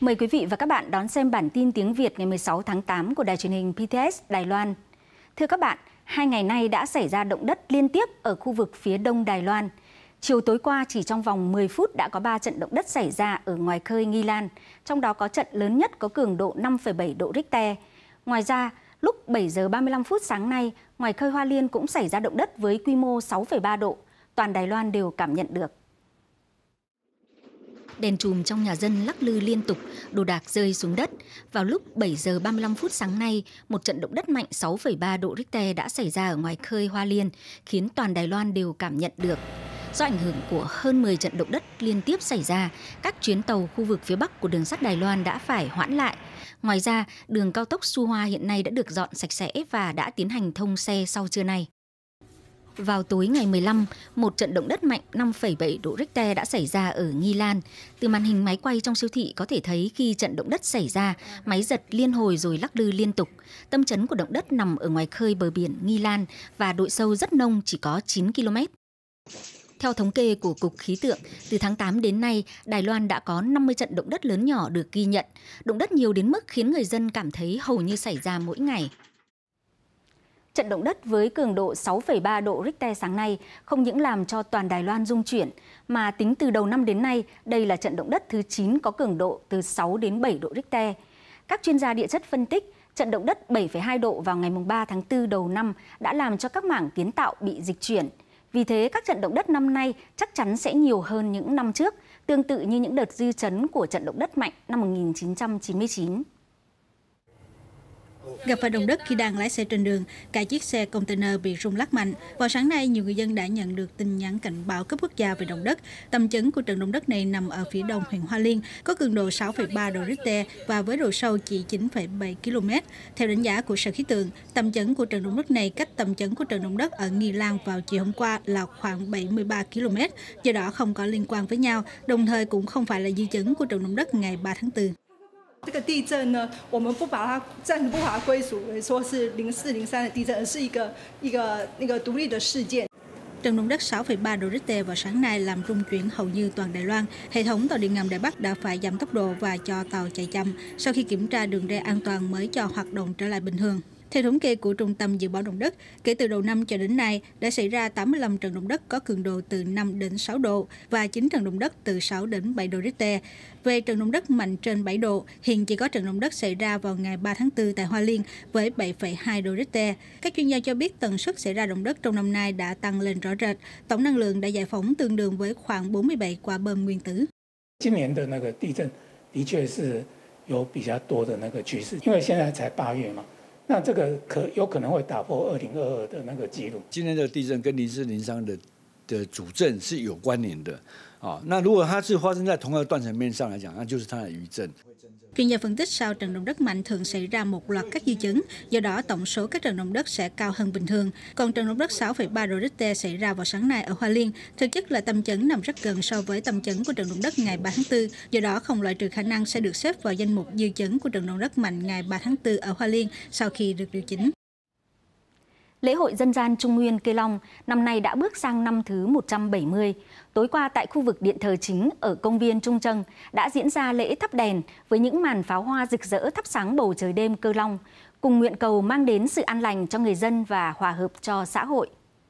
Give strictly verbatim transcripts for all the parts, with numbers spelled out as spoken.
Mời quý vị và các bạn đón xem bản tin tiếng Việt ngày mười sáu tháng tám của đài truyền hình pê tê ét Đài Loan. Thưa các bạn, hai ngày nay đã xảy ra động đất liên tiếp ở khu vực phía đông Đài Loan. Chiều tối qua chỉ trong vòng mười phút đã có ba trận động đất xảy ra ở ngoài khơi Nghi Lan, trong đó có trận lớn nhất có cường độ năm phẩy bảy độ Richter. Ngoài ra, lúc bảy giờ ba mươi lăm phút sáng nay, ngoài khơi Hoa Liên cũng xảy ra động đất với quy mô sáu phẩy ba độ. Toàn Đài Loan đều cảm nhận được. Đèn chùm trong nhà dân lắc lư liên tục, đồ đạc rơi xuống đất. Vào lúc bảy giờ ba mươi lăm phút sáng nay, một trận động đất mạnh sáu phẩy ba độ Richter đã xảy ra ở ngoài khơi Hoa Liên, khiến toàn Đài Loan đều cảm nhận được. Do ảnh hưởng của hơn mười trận động đất liên tiếp xảy ra, các chuyến tàu khu vực phía Bắc của đường sắt Đài Loan đã phải hoãn lại. Ngoài ra, đường cao tốc Su Hoa hiện nay đã được dọn sạch sẽ và đã tiến hành thông xe sau trưa nay. Vào tối ngày mười lăm, một trận động đất mạnh năm phẩy bảy độ Richter đã xảy ra ở Nghi Lan. Từ màn hình máy quay trong siêu thị có thể thấy khi trận động đất xảy ra, máy giật liên hồi rồi lắc lư liên tục. Tâm chấn của động đất nằm ở ngoài khơi bờ biển Nghi Lan và độ sâu rất nông, chỉ có chín ki lô mét. Theo thống kê của Cục Khí tượng, từ tháng tám đến nay, Đài Loan đã có năm mươi trận động đất lớn nhỏ được ghi nhận. Động đất nhiều đến mức khiến người dân cảm thấy hầu như xảy ra mỗi ngày. Trận động đất với cường độ sáu phẩy ba độ Richter sáng nay không những làm cho toàn Đài Loan rung chuyển, mà tính từ đầu năm đến nay, đây là trận động đất thứ chín có cường độ từ sáu đến bảy độ Richter. Các chuyên gia địa chất phân tích, trận động đất bảy phẩy hai độ vào ngày ba tháng tư đầu năm đã làm cho các mảng kiến tạo bị dịch chuyển. Vì thế, các trận động đất năm nay chắc chắn sẽ nhiều hơn những năm trước, tương tự như những đợt dư chấn của trận động đất mạnh năm một nghìn chín trăm chín mươi chín. Gặp phải động đất khi đang lái xe trên đường, cả chiếc xe container bị rung lắc mạnh. Vào sáng nay, nhiều người dân đã nhận được tin nhắn cảnh báo cấp quốc gia về động đất. Tâm chấn của trận động đất này nằm ở phía đông huyện Hoa Liên, có cường độ sáu phẩy ba độ Richter và với độ sâu chỉ chín phẩy bảy ki lô mét. Theo đánh giá của Sở Khí tượng, tâm chấn của trận động đất này cách tâm chấn của trận động đất ở Nghi Lan vào chiều hôm qua là khoảng bảy mươi ba ki lô mét, do đó không có liên quan với nhau, đồng thời cũng không phải là dư chấn của trận động đất ngày ba tháng tư. 这个地震呢，我们不把它暂时不把它归属为说是零四零三的地震，而是一个一个那个独立的事件。 Trận động đất sáu phẩy ba độ Richter vào sáng nay làm rung chuyển hầu như toàn Đài Loan. Hệ thống tàu điện ngầm Đài Bắc đã phải giảm tốc độ và cho tàu chạy chậm sau khi kiểm tra đường ray an toàn mới cho hoạt động trở lại bình thường. Theo thống kê của Trung tâm Dự báo Động đất, kể từ đầu năm cho đến nay đã xảy ra tám mươi lăm trận động đất có cường độ từ năm đến sáu độ và chín trận động đất từ sáu đến bảy độ Richter. Về trận động đất mạnh trên bảy độ, hiện chỉ có trận động đất xảy ra vào ngày ba tháng tư tại Hoa Liên với bảy phẩy hai độ Richter. Các chuyên gia cho biết tần suất xảy ra động đất trong năm nay đã tăng lên rõ rệt. Tổng năng lượng đã giải phóng tương đương với khoảng bốn mươi bảy quả bom nguyên tử. 今年的那个地震的确是有比较多的那个趋势，因为现在才八月嘛。 那这个可有可能会打破二零二二的那个记录。 今年的地震跟零四零三的的主震是有关联的，啊，那如果它是发生在同一个断层面上来讲，那就是它的余震。 Chuyên gia phân tích sau trận động đất mạnh thường xảy ra một loạt các dư chấn, do đó tổng số các trận động đất sẽ cao hơn bình thường. Còn trận động đất sáu phẩy ba độ Richter xảy ra vào sáng nay ở Hoa Liên, thực chất là tâm chấn nằm rất gần so với tâm chấn của trận động đất ngày ba tháng tư, do đó không loại trừ khả năng sẽ được xếp vào danh mục dư chấn của trận động đất mạnh ngày ba tháng tư ở Hoa Liên sau khi được điều chỉnh. Lễ hội dân gian Trung Nguyên Kê Long năm nay đã bước sang năm thứ một trăm bảy mươi. Tối qua tại khu vực điện thờ chính ở công viên Trung Trâng đã diễn ra lễ thắp đèn với những màn pháo hoa rực rỡ thắp sáng bầu trời đêm Cơ Long, cùng nguyện cầu mang đến sự an lành cho người dân và hòa hợp cho xã hội.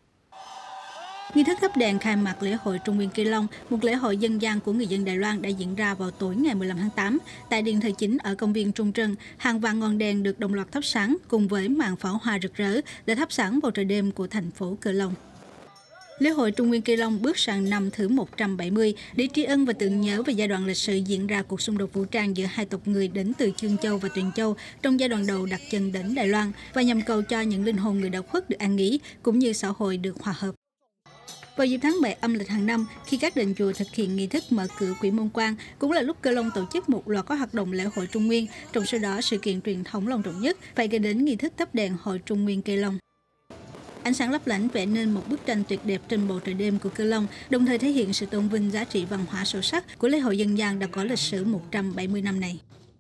Nghi thức thắp đèn khai mạc lễ hội Trung Nguyên Kê Long, một lễ hội dân gian của người dân Đài Loan đã diễn ra vào tối ngày mười lăm tháng tám. Tại điện thờ chính ở công viên Trung Trân, hàng vạn ngọn đèn được đồng loạt thắp sáng cùng với màn pháo hoa rực rỡ để thắp sáng bầu trời đêm của thành phố Cơ Long. Lễ hội Trung Nguyên Kê Long bước sang năm thứ một trăm bảy mươi để tri ân và tưởng nhớ về giai đoạn lịch sử diễn ra cuộc xung đột vũ trang giữa hai tộc người đến từ Chương Châu và Tuyền Châu trong giai đoạn đầu đặt chân đến Đài Loan và nhằm cầu cho những linh hồn người đã khuất được an nghỉ cũng như xã hội được hòa hợp. Vào dịp tháng bảy âm lịch hàng năm, khi các đền chùa thực hiện nghi thức mở cửa Quỷ Môn Quan, cũng là lúc Cơ Long tổ chức một loạt các hoạt động lễ hội Trung Nguyên. Trong số đó, sự kiện truyền thống long trọng nhất phải kể đến nghi thức thắp đèn hội Trung Nguyên Kê Long. Ánh sáng lấp lánh vẽ nên một bức tranh tuyệt đẹp trên bầu trời đêm của Cơ Long, đồng thời thể hiện sự tôn vinh giá trị văn hóa sâu sắc của lễ hội dân gian đã có lịch sử một trăm bảy mươi năm này.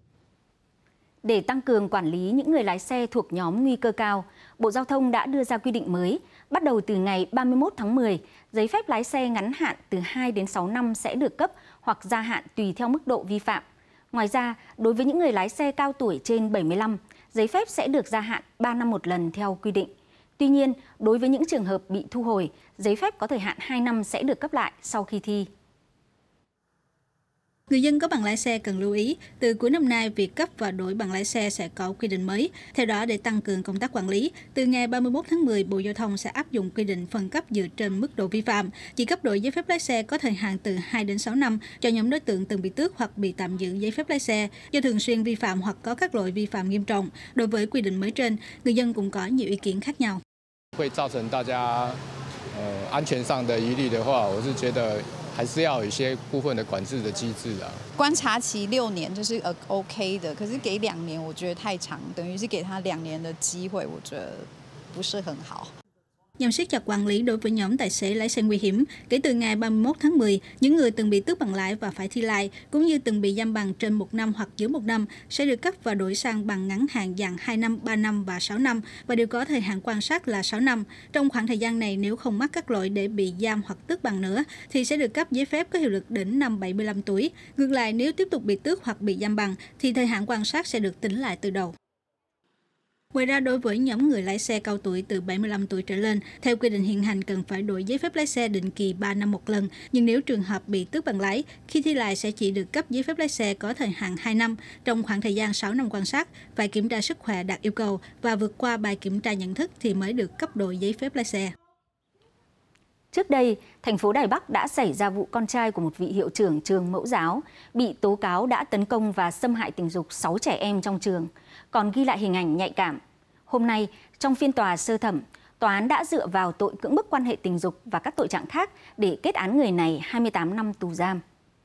Để tăng cường quản lý những người lái xe thuộc nhóm nguy cơ cao, Bộ Giao thông đã đưa ra quy định mới. Bắt đầu từ ngày ba mươi mốt tháng mười, giấy phép lái xe ngắn hạn từ hai đến sáu năm sẽ được cấp hoặc gia hạn tùy theo mức độ vi phạm. Ngoài ra, đối với những người lái xe cao tuổi trên bảy mươi lăm, giấy phép sẽ được gia hạn ba năm một lần theo quy định. Tuy nhiên, đối với những trường hợp bị thu hồi, giấy phép có thời hạn hai năm sẽ được cấp lại sau khi thi. Người dân có bằng lái xe cần lưu ý, từ cuối năm nay, việc cấp và đổi bằng lái xe sẽ có quy định mới. Theo đó, để tăng cường công tác quản lý, từ ngày ba mươi mốt tháng mười, Bộ Giao thông sẽ áp dụng quy định phân cấp dựa trên mức độ vi phạm. Chỉ cấp đổi giấy phép lái xe có thời hạn từ hai đến sáu năm cho nhóm đối tượng từng bị tước hoặc bị tạm giữ giấy phép lái xe do thường xuyên vi phạm hoặc có các lỗi vi phạm nghiêm trọng. Đối với quy định mới trên, người dân cũng có nhiều ý kiến khác nhau. 会造成大家呃安全上的疑虑的话，我是觉得还是要有一些部分的管制的机制啊。 观察期六年就是呃 OK 的，可是给两年我觉得太长，等于是给他两年的机会，我觉得不是很好。 Nhằm siết chặt quản lý đối với nhóm tài xế lái xe nguy hiểm, kể từ ngày ba mươi mốt tháng mười, những người từng bị tước bằng lái và phải thi lại, cũng như từng bị giam bằng trên một năm hoặc dưới một năm, sẽ được cấp và đổi sang bằng ngắn hạn dạng hai năm, ba năm và sáu năm, và đều có thời hạn quan sát là sáu năm. Trong khoảng thời gian này, nếu không mắc các lỗi để bị giam hoặc tước bằng nữa, thì sẽ được cấp giấy phép có hiệu lực đến năm bảy mươi lăm tuổi. Ngược lại, nếu tiếp tục bị tước hoặc bị giam bằng, thì thời hạn quan sát sẽ được tính lại từ đầu. Ngoài ra, đối với nhóm người lái xe cao tuổi từ bảy mươi lăm tuổi trở lên, theo quy định hiện hành cần phải đổi giấy phép lái xe định kỳ ba năm một lần. Nhưng nếu trường hợp bị tước bằng lái, khi thi lại sẽ chỉ được cấp giấy phép lái xe có thời hạn hai năm. Trong khoảng thời gian sáu năm quan sát, phải kiểm tra sức khỏe đạt yêu cầu và vượt qua bài kiểm tra nhận thức thì mới được cấp đổi giấy phép lái xe. Trước đây, thành phố Đài Bắc đã xảy ra vụ con trai của một vị hiệu trưởng trường mẫu giáo bị tố cáo đã tấn công và xâm hại tình dục sáu trẻ em trong trường, còn ghi lại hình ảnh nhạy cảm. Hôm nay, trong phiên tòa sơ thẩm, tòa án đã dựa vào tội cưỡng bức quan hệ tình dục và các tội trạng khác để kết án người này hai mươi tám năm tù giam.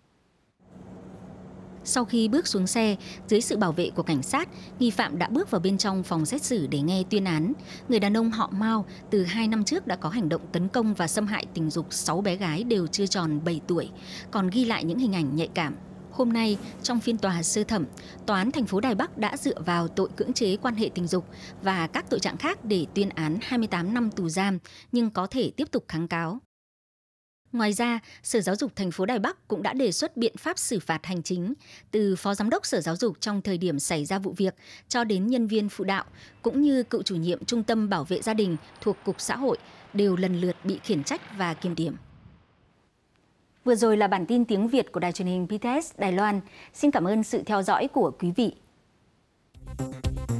Sau khi bước xuống xe, dưới sự bảo vệ của cảnh sát, nghi phạm đã bước vào bên trong phòng xét xử để nghe tuyên án. Người đàn ông họ Mao từ hai năm trước đã có hành động tấn công và xâm hại tình dục sáu bé gái đều chưa tròn bảy tuổi, còn ghi lại những hình ảnh nhạy cảm. Hôm nay, trong phiên tòa sơ thẩm, Tòa án thành phố Đài Bắc đã dựa vào tội cưỡng chế quan hệ tình dục và các tội trạng khác để tuyên án hai mươi tám năm tù giam, nhưng có thể tiếp tục kháng cáo. Ngoài ra, Sở Giáo dục thành phố Đài Bắc cũng đã đề xuất biện pháp xử phạt hành chính từ Phó Giám đốc Sở Giáo dục trong thời điểm xảy ra vụ việc cho đến nhân viên phụ đạo, cũng như cựu chủ nhiệm Trung tâm Bảo vệ Gia đình thuộc Cục Xã hội đều lần lượt bị khiển trách và kiểm điểm. Vừa rồi là bản tin tiếng Việt của Đài truyền hình pê tê ét Đài Loan. Xin cảm ơn sự theo dõi của quý vị.